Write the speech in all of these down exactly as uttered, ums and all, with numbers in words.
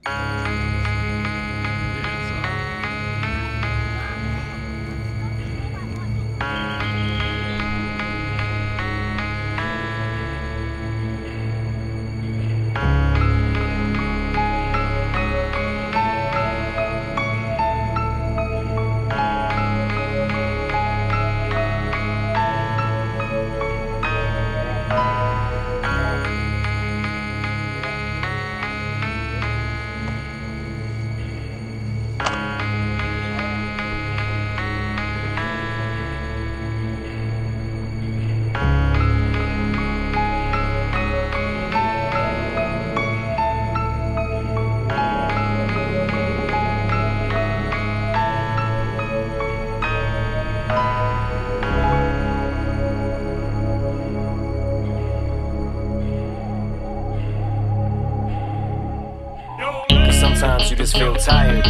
Sometimes you just feel tired,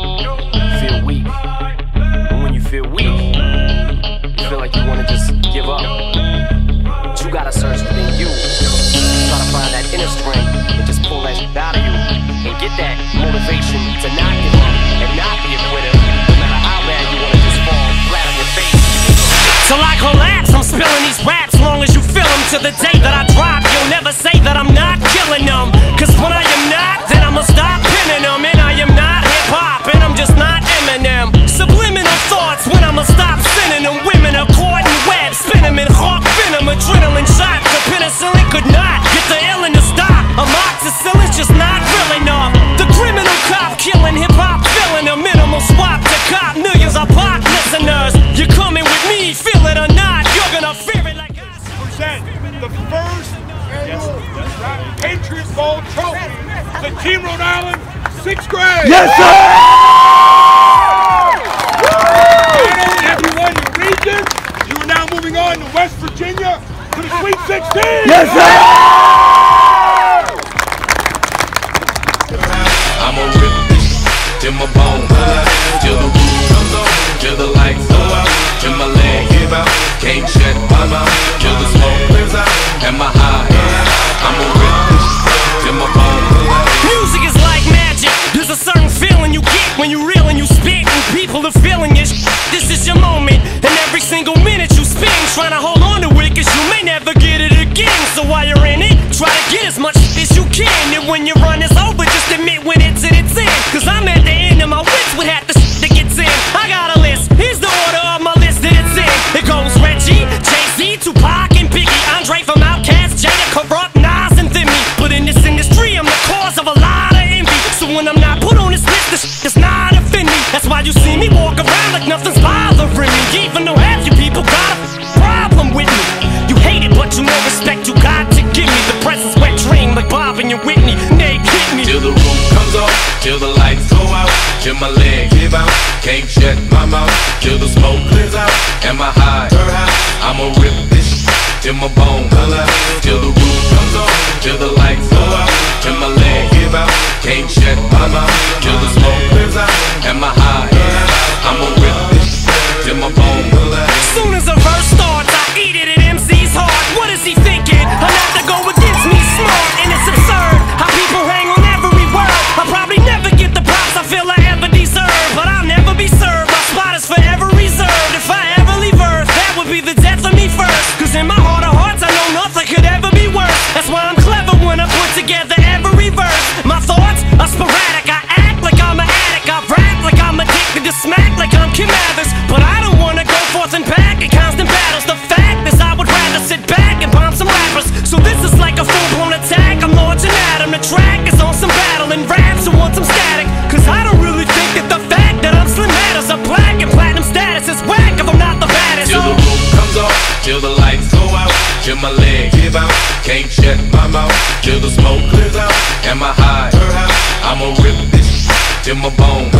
feel weak, and when you feel weak, you feel like you want to just give up. But you gotta search within you, try to find that inner strength, and just pull that shit out of you, and get that motivation to not give up, and not be a quitter, no matter how bad you want to just fall flat on your face. Till I collapse, I'm spilling these raps, long as you feel them. To the day that I drop, you'll never say that I'm not killing them. Cause when I am not, then I'ma stop pinning them. And I am not hip-hop, and I'm just not Eminem. Subliminal thoughts when I'ma stop sending them. Women are caught in web, spin them in hawk venom. Adrenaline shots, the penicillin could not get the illin to stop. Amoxicillin's just not real enough. The criminal cop killing hip-hop, filling a minimal swap to cop millions of pop listeners. You're coming with me, feel it or not, you're gonna fear it like I present the first annual Patriots Bowl trophy to Team Rhode Island, sixth grade. Yes, sir! Finally, everyone in the region, you are now moving on to West Virginia to the Sweet sixteen. Yes, sir! I'm a rip till my bone, till the roof comes on, till the lights go out, till my leg give out, can't shut my mouth, till the smoke clears out, and my high I'm a rip till my bone. Music is like magic. There's a certain feeling you get when you reel and you spit, and people are feeling it. This is your moment, and every single minute you spend trying to hold on to it, cause you may never get it again. So while you're in it, try to get as much as you can, and when your run is over, just admit when it's in its end. Cause I'm at the end of my wits with half the shit that gets in. I got a list, here's the order of my list that it's in. It goes Reggie, Jay-Z, Tupac, and Biggie, Andre from Outkast, Jada, Corrupt, Nas, and then me. But in this industry, I'm the cause of a lot of envy. So when I'm not put on this list, this shit does not offend me. That's why you see me walk around like nothing's bothering me. Even though half you people got a problem with me. You hate it, but you know respect you got to give me. The presence wet dream like Bob and your Whitney. They hit me. Till the roof comes off, till the lights go out, till my leg give out, can't shut my mouth, till the smoke clears out, and my high I'ma rip this till my bone color, till the roof comes on, till the lights go out, till my leg give out, can't shut my mouth, till the smoke clears out, and my high I'ma rip this till my bone color. Soon as a verse starts, I eat it at M C's heart. What is he thinking? Enough to go against me smart, and it's absurd how people hang on every word. I'll probably never get the props I feel I ever deserve, but I'll never be served. My spot is forever reserved. If I ever leave Earth, that would be the death of me first. Cause in my heart of hearts, I know nothing could ever be worse. That's why I'm clever when I put together every verse. My thoughts are sporadic. I act like I'm an addict. I rap like I'm addicted to smack like I'm Kim Mathers. But I don't wanna go forth and back in constant battles. The fact is I would rather sit back and bomb some rappers. So this is like a full-blown attack. I'm launching at him. The track is on some battle and raps who want some static. Cause I don't really think that the fact that I'm slim matters. A black and platinum status is whack if I'm not the baddest. Till the roof comes off, till the lights go out, till my leg give out, can't shut my mouth, till the smoke clears out, and my high I'ma rip this till my bone